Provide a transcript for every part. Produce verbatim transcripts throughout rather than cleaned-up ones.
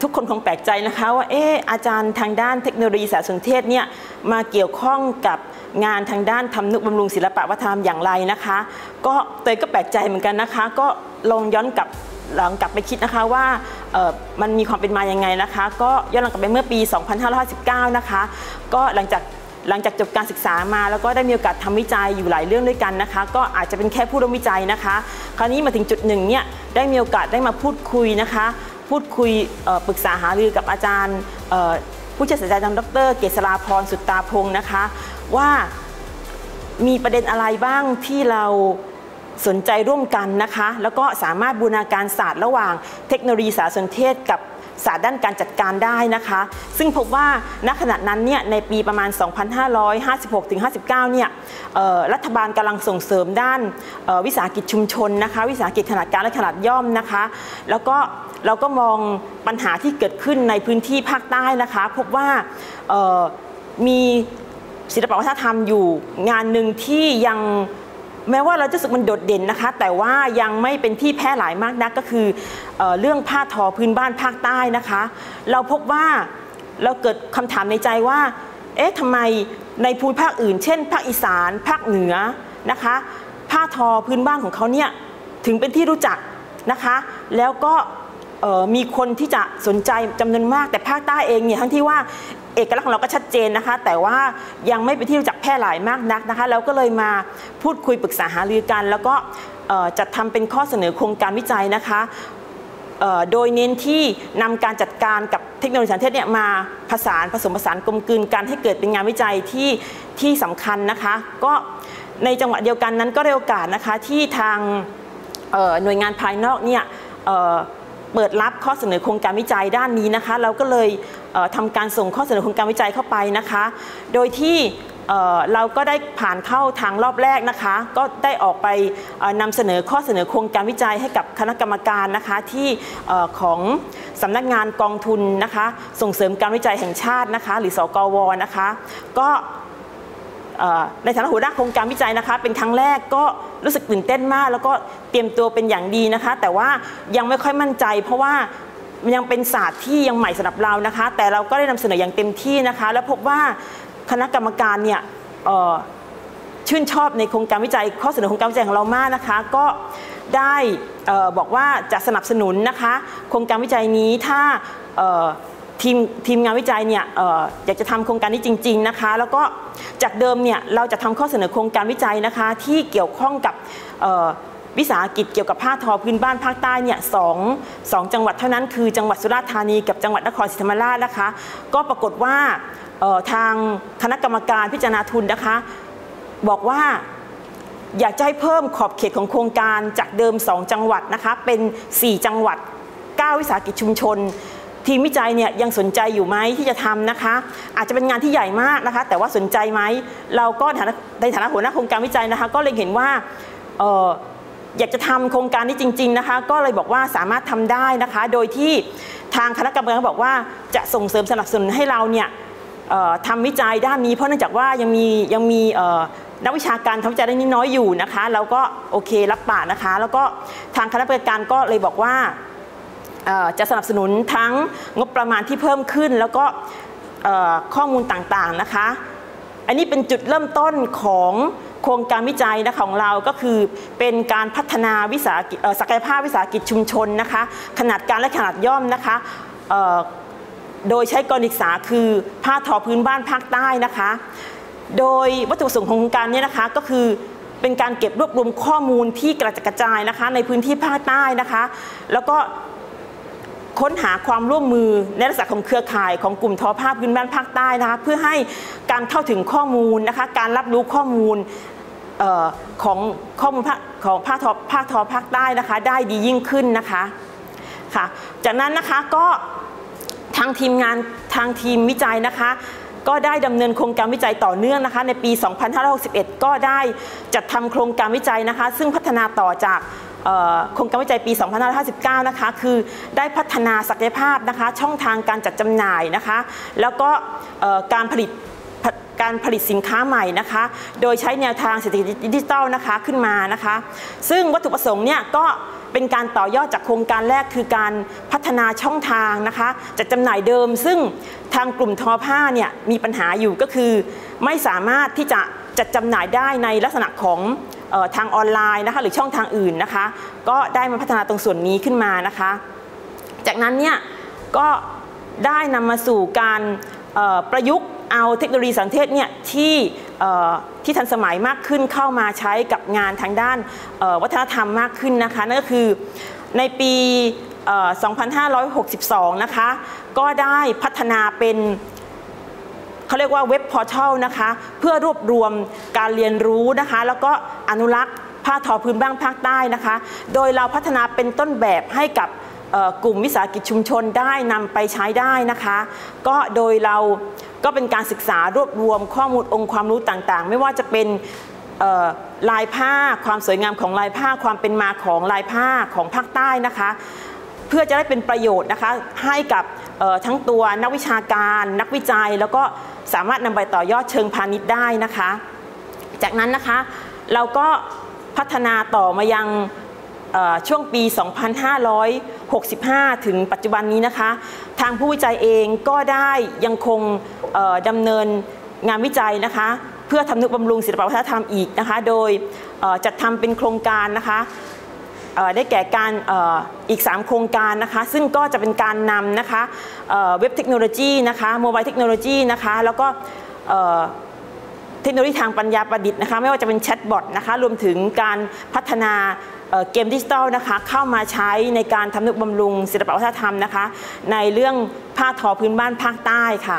ทุกคนคงแปลกใจนะคะว่าเอออาจารย์ทางด้านเทคโนโลยีสารสนเทศเนี่ยมาเกี่ยวข้องกับงานทางด้านทำนุบำรุงศิลปวัฒนธรรมอย่างไรนะคะก็เตยก็แปลกใจเหมือนกันนะคะก็ลองย้อนกลับหลังกลับไปคิดนะคะว่ามันมีความเป็นมายังไงนะคะก็ย้อนหลังกลับไปเมื่อปีสองพันห้าร้อยห้าสิบเก้านะคะก็หลังจากหลังจากจบการศึกษามาแล้วก็ได้มีโอกาสทำวิจัยอยู่หลายเรื่องด้วยกันนะคะก็อาจจะเป็นแค่ผู้ร่วมวิจัยนะคะคราวนี้มาถึงจุดหนึ่งเนี่ยได้มีโอกาสได้มาพูดคุยนะคะพูดคุยปรึกษาหารือกับอาจารย์ผู้ช่วยศาสตราจารย์ดร.เกษราพรสุตตาพงศ์นะคะว่ามีประเด็นอะไรบ้างที่เราสนใจร่วมกันนะคะแล้วก็สามารถบูรณาการศาสตร์ระหว่างเทคโนโลยีสารสนเทศกับศาสตร์ด้านการจัดการได้นะคะซึ่งพบว่าณขณะนั้นเนี่ยในปีประมาณ สองพันห้าร้อยห้าสิบหก ถึง ห้าสิบเก้า เนี่ยรัฐบาลกำลังส่งเสริมด้านวิสาหกิจชุมชนนะคะวิสาหกิจขนาดกลางและขนาดย่อมนะคะแล้วก็เราก็มองปัญหาที่เกิดขึ้นในพื้นที่ภาคใต้นะคะพบว่ามีศิลปวัฒนธรรมอยู่งานหนึ่งที่ยังแม้ว่าเราจะรู้สึกมันโดดเด่นนะคะแต่ว่ายังไม่เป็นที่แพร่หลายมากนักก็คือเอ่อเรื่องผ้าทอพื้นบ้านภาคใต้นะคะเราพบว่าเราเกิดคำถามในใจว่าเอ๊ะทำไมในภูมิภาคอื่นเช่นภาคอีสานภาคเหนือนะคะผ้าทอพื้นบ้านของเขาเนี่ยถึงเป็นที่รู้จักนะคะแล้วก็มีคนที่จะสนใจจำนวนมากแต่ภาคใต้เองเนี่ยทั้งที่ว่าเอกลักษณ์ของเราก็ชัดเจนนะคะแต่ว่ายังไม่เป็นที่รู้จักแพร่หลายมากนักนะคะเราก็เลยมาพูดคุยปรึกษาหารือกันแล้วก็จัดทำเป็นข้อเสนอโครงการวิจัยนะคะโดยเน้นที่นำการจัดการกับเทคโนโลยีสารสนเทศเนี่ยมาผสานผสมผสานกลมกลืนกันให้เกิดเป็นงานวิจัยที่ที่สำคัญนะคะก็ในจังหวะเดียวกันนั้นก็ได้โอกาสนะคะที่ทางหน่วยงานภายนอกเนี่ยเปิดรับข้อเสนอโครงการวิจัยด้านนี้นะคะเราก็เลยทำการส่งข้อเสนอโครงการวิจัยเข้าไปนะคะโดยที่เราก็ได้ผ่านเข้าทางรอบแรกนะคะก็ได้ออกไปนำเสนอข้อเสนอโครงการวิจัยให้กับคณะกรรมการนะคะที่ของสำนักงานกองทุนนะคะส่งเสริมการวิจัยแห่งชาตินะคะหรือสกวนะคะก็ในฐานะหัวหน้าโครงการวิจัยนะคะเป็นครั้งแรกก็รู้สึกตื่นเต้นมากแล้วก็เตรียมตัวเป็นอย่างดีนะคะแต่ว่ายังไม่ค่อยมั่นใจเพราะว่ามันยังเป็นศาสตร์ที่ยังใหม่สำหรับเรานะคะแต่เราก็ได้นำเสนออย่างเต็มที่นะคะแล้วพบว่าคณะกรรมการเนี่ยชื่นชอบในโครงการวิจัยข้อเสนอโครงการวิจัยของเรามากนะคะก็ได้บอกว่าจะสนับสนุนนะคะโครงการวิจัยนี้ถ้าทีมทีมงานวิจัยเนี่ยอยากจะทำโครงการนี้จริงๆนะคะแล้วก็จากเดิมเนี่ยเราจะทำข้อเสนอโครงการวิจัยนะคะที่เกี่ยวข้องกับวิสาหกิจเกี่ยวกับผ้าทอพื้นบ้านภาคใต้เนี่ยสองสองจังหวัดเท่านั้นคือจังหวัดสุราษฎร์ธานีกับจังหวัดนครศรีธรรมราชนะคะก็ปรากฏว่าทางคณะกรรมการพิจารณาทุนนะคะบอกว่าอยากจะให้เพิ่มขอบเขตของโครงการจากเดิมสองจังหวัดนะคะเป็นสี่จังหวัดเก้าวิสาหกิจชุมชนทีมวิจัยเนี่ยยังสนใจอยู่ไหมที่จะทำนะคะอาจจะเป็นงานที่ใหญ่มากนะคะแต่ว่าสนใจไหมเราก็ในฐานะหัวหน้าโครงการวิจัยนะคะก็เลยเห็นว่าเอออยากจะทำโครงการนี้จริงๆนะคะก็เลยบอกว่าสามารถทำได้นะคะโดยที่ทางคณะกรรมการบอกว่าจะส่งเสริมสนับสนุนให้เราเนี่ยทำวิจัยด้านนี้เพราะเนื่องจากว่ายังมียังมีนักวิชาการทำวิจัยด้านนี้น้อยอยู่นะคะเราก็โอเครับปากนะคะแล้วก็ทางคณะกรรมการก็เลยบอกว่าจะสนับสนุนทั้งงบประมาณที่เพิ่มขึ้นแล้วก็ข้อมูลต่างๆนะคะอันนี้เป็นจุดเริ่มต้นของโครงการวิจัยนะของเราก็คือเป็นการพัฒนาวิสาหกิจศักยภาพวิสาหกิจชุมชนนะคะขนาดกลางและขนาดย่อมนะคะโดยใช้กรณีศึกษาคือผ้าทอพื้นบ้านภาคใต้นะคะโดยวัตถุประสงค์ของโครงการนี้นะคะก็คือเป็นการเก็บรวบรวมข้อมูลที่กระจัดกระจายนะคะในพื้นที่ภาคใต้นะคะแล้วก็ค้นหาความร่วมมือในลักษณะของเครือข่ายของกลุ่มทอผ้าพื้นบ้านภาคใต้นะคะเพื่อให้การเข้าถึงข้อมูลนะคะการรับรู้ข้อมูลของข้อมูลของผ้าทอผ้าทอภาคใต้นะคะได้ดียิ่งขึ้นนะคะค่ะจากนั้นนะคะก็ทางทีมงานทางทีมวิจัยนะคะก็ได้ดำเนินโครงการวิจัยต่อเนื่องนะคะในปี สองพันห้าร้อยหกสิบเอ็ด ก็ได้จัดทำโครงการวิจัยนะคะซึ่งพัฒนาต่อจากโครงการวิจัยปี สองพันห้าร้อยห้าสิบเก้า นะคะคือได้พัฒนาศักยภาพนะคะช่องทางการจัดจำหน่ายนะคะแล้วก็การผลิตการผลิตสินค้าใหม่นะคะโดยใช้แนวทางเศรษฐกิจดิจิทัลนะคะขึ้นมานะคะซึ่งวัตถุประสงค์เนี่ยก็เป็นการต่อยอดจากโครงการแรกคือการพัฒนาช่องทางนะคะจัดจำหน่ายเดิมซึ่งทางกลุ่มทอผ้าเนี่ยมีปัญหาอยู่ก็คือไม่สามารถที่จะจัดจำหน่ายได้ในลักษณะของเอ่อทางออนไลน์นะคะหรือช่องทางอื่นนะคะก็ได้มาพัฒนาตรงส่วนนี้ขึ้นมานะคะจากนั้นเนี่ยก็ได้นำมาสู่การประยุกต์เอาเทคโนโลยีสารสนเทศเนี่ยที่ที่ทันสมัยมากขึ้นเข้ามาใช้กับงานทางด้านวัฒนธรรมมากขึ้นนะคะนั่นก็คือในปีสองพันห้าร้อยหกสิบสองนะคะก็ได้พัฒนาเป็นเขาเรียกว่าเว็บพอร์ทัลนะคะเพื่อรวบรวมการเรียนรู้นะคะแล้วก็อนุรักษ์ผ้าทอพื้นบ้านภาคใต้นะคะโดยเราพัฒนาเป็นต้นแบบให้กับกลุ่มวิสาหกิจชุมชนได้นำไปใช้ได้นะคะก็โดยเราก็เป็นการศึกษารวบรวมข้อมูลองค์ความรู้ต่างๆไม่ว่าจะเป็นลายผ้าความสวยงามของลายผ้าความเป็นมาของลายผ้าของภาคใต้นะคะเพื่อจะได้เป็นประโยชน์นะคะให้กับทั้งตัวนักวิชาการนักวิจัยแล้วก็สามารถนำไปต่อยอดเชิงพาณิชย์ได้นะคะจากนั้นนะคะเราก็พัฒนาต่อมายังช่วงปี สองพันห้าร้อยหกสิบห้า ถึงปัจจุบันนี้นะคะทางผู้วิจัยเองก็ได้ยังคงดำเนินงานวิจัยนะคะเพื่อทำนุบำรุงศิลปวัฒนธรรมอีกนะคะโดยจัดทำเป็นโครงการนะคะได้แก่การอีกสามโครงการนะคะซึ่งก็จะเป็นการนำนะคะเว็บเทคโนโลยีนะคะโมบายเทคโนโลยีนะคะแล้วก็เทคโนโลยีทางปัญญาประดิษฐ์นะคะไม่ว่าจะเป็นแชทบอทนะคะรวมถึงการพัฒนาเกมดิจิทัลนะคะเข้ามาใช้ในการทำนุบำรุงศิลปวัฒนธรรมนะคะในเรื่องผ้าทอพื้นบ้านภาคใต้ค่ะ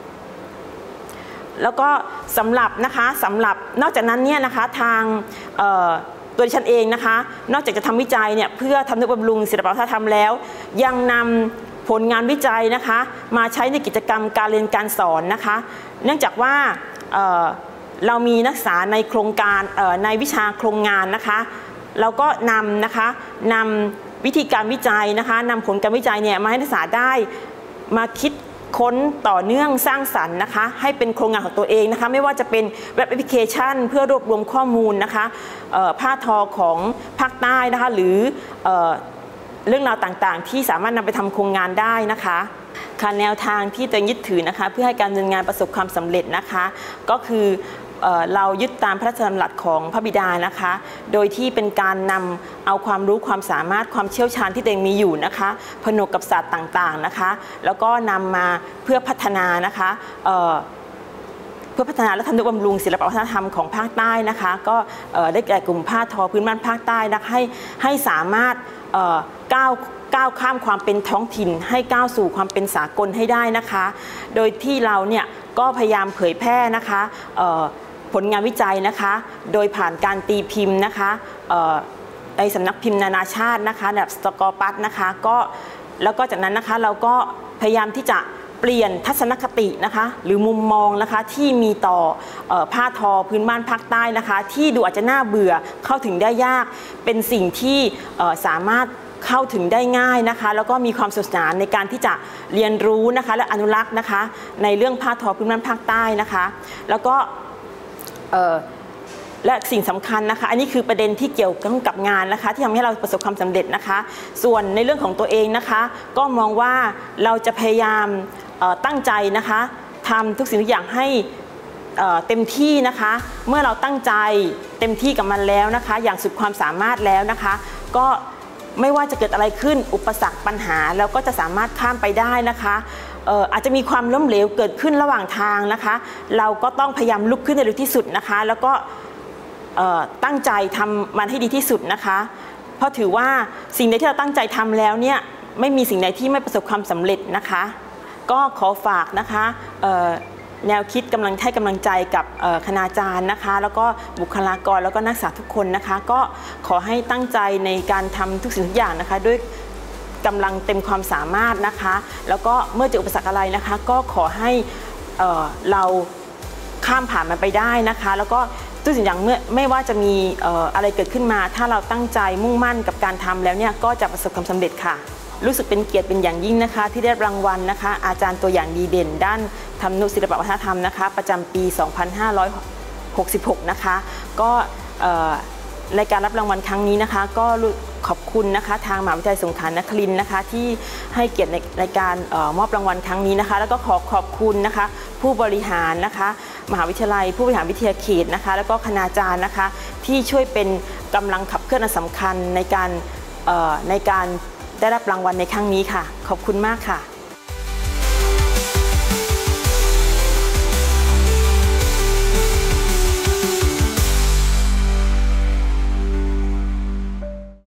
แล้วก็สำหรับนะคะสำหรับนอกจากนั้นเนี่ยนะคะทางตัวดิฉันเองนะคะนอกจากจะทำวิจัยเนี่ยเพื่อทำนุบำรุงศิลปวัฒนธรรมแล้วยังนำผลงานวิจัยนะคะมาใช้ในกิจกรรมการเรียนการสอนนะคะเนื่องจากว่าเรามีนักศึกษาในโครงการในวิชาโครงงานนะคะเราก็นำนะคะนำวิธีการวิจัยนะคะนำผลการวิจัยเนี่ยมาให้นักศึกษาได้มาคิดค้นต่อเนื่องสร้างสรรค์นะคะให้เป็นโครงงานของตัวเองนะคะไม่ว่าจะเป็นเว็บแอปพลิเคชันเพื่อรวบรวมข้อมูลนะคะผ้าทอของภาคใต้นะคะหรือเอ่อเรื่องราวต่างๆที่สามารถนำไปทำโครงงานได้นะคะค่ะแนวทางที่ตัวยึดถือนะคะเพื่อให้การดำเนินงานประสบความสำเร็จนะคะก็คือเรายึดตามพระราชดำรัสของพระบิดานะคะโดยที่เป็นการนำเอาความรู้ความสามารถความเชี่ยวชาญที่ตัวเองมีอยู่นะคะผนวกกับศาสตร์ต่างๆนะคะแล้วก็นำมาเพื่อพัฒนานะคะเพื่อพัฒนาและทำนุบำรุงศิลปวัฒนธรรมของภาคใต้นะคะก็ได้แก่กลุ่มผ้าทอพื้นบ้านภาคใต้นะคะให้ให้สามารถก้าวก้าวข้ามความเป็นท้องถิ่นให้ก้าวสู่ความเป็นสากลให้ได้นะคะโดยที่เราเนี่ยก็พยายามเผยแพร่นะคะผลงานวิจัยนะคะโดยผ่านการตีพิมพ์นะคะในสำนักพิมพ์นานาชาตินะคะแบบสกอปัสนะคะก็แล้วก็จากนั้นนะคะเราก็พยายามที่จะเปลี่ยนทัศนคตินะคะหรือมุมมองนะคะที่มีต่อผ้าทอพื้นบ้านภาคใต้นะคะที่ดูอาจจะน่าเบื่อเข้าถึงได้ยากเป็นสิ่งที่สามารถเข้าถึงได้ง่ายนะคะแล้วก็มีความสนุกสนานในการที่จะเรียนรู้นะคะและอนุรักษ์นะคะในเรื่องผ้าทอพื้นบ้านภาคใต้นะคะแล้วก็และสิ่งสำคัญนะคะอันนี้คือประเด็นที่เกี่ยวกับงานนะคะที่ทำให้เราประสบความสำเร็จนะคะส่วนในเรื่องของตัวเองนะคะก็มองว่าเราจะพยายามตั้งใจนะคะทำทุกสิ่งทุกอย่างให้เต็มที่นะคะเมื่อเราตั้งใจเต็มที่กับมันแล้วนะคะอย่างสุดความสามารถแล้วนะคะก็ไม่ว่าจะเกิดอะไรขึ้นอุปสรรคปัญหาเราก็จะสามารถข้ามไปได้นะคะอาจจะมีความล้มเหลวเกิดขึ้นระหว่างทางนะคะเราก็ต้องพยายามลุกขึ้นในเร็วที่สุดนะคะแล้วก็ตั้งใจทำมันให้ดีที่สุดนะคะเพราะถือว่าสิ่งใดที่เราตั้งใจทำแล้วเนี่ยไม่มีสิ่งใดที่ไม่ประสบความสำเร็จนะคะก็ขอฝากนะคะแนวคิดกำลังให้กำลังใจกับคณาจารย์นะคะแล้วก็บุคลากรแล้วก็นักศึกษาทุกคนนะคะก็ขอให้ตั้งใจในการทำทุกสิ่งทุกอย่างนะคะด้วยกำลังเต็มความสามารถนะคะแล้วก็เมื่อเจออุปสรรคอะไรนะคะก็ขอให้เอ่อเราข้ามผ่านมันไปได้นะคะแล้วก็ทุกสิ่งอย่างเมื่อไม่ว่าจะมีเอ่ออะไรเกิดขึ้นมาถ้าเราตั้งใจมุ่งมั่นกับการทำแล้วเนี่ยก็จะประสบความสำเร็จค่ะรู้สึกเป็นเกียรติเป็นอย่างยิ่งนะคะที่ได้รางวัลนะคะอาจารย์ตัวอย่างดีเด่นด้านทำนุศิลปวัฒนธรรมนะคะประจำปี สองพันห้าร้อยหกสิบหก นะคะก็ในการรับรางวัลครั้งนี้นะคะก็ขอบคุณนะคะทางมหาวิทยาลัยสงขลานครินทร์นะคะที่ให้เกียรติในในการเอ่อมอบรางวัลครั้งนี้นะคะแล้วก็ขอขอบคุณนะคะผู้บริหารนะคะมหาวิทยาลัยผู้บริหารวิทยาเขตนะคะแล้วก็คณาจารย์นะคะที่ช่วยเป็นกำลังขับเคลื่อนอันสำคัญในการเอ่อในการได้รับรางวัลในครั้งนี้ค่ะขอบคุณมากค่ะ